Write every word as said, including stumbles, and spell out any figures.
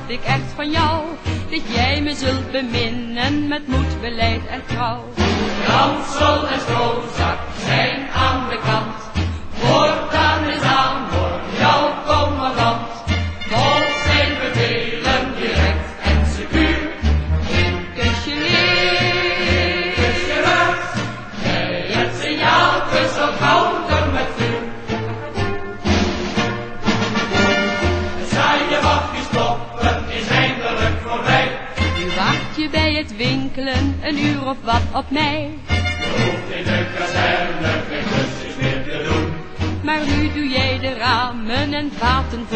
ik echt van jou, dat jij me zult beminnen met moed, beleid en trouw. Ransel en stroozak zijn aan de kant, voortaan is aan voor jouw commandant. Volg zijn bevelen direct en secuur. Kusje lief, Kusje rug, bij het signaal kus onthouden met vuur. Het saaie wachtjes kloppen is eindelijk voorbij. nu wacht je bij het winkelen een uur of wat op mij. Je hoeft in de kazerne geen kusjes meer te doen. Maar nu doe jij de ramen en vaten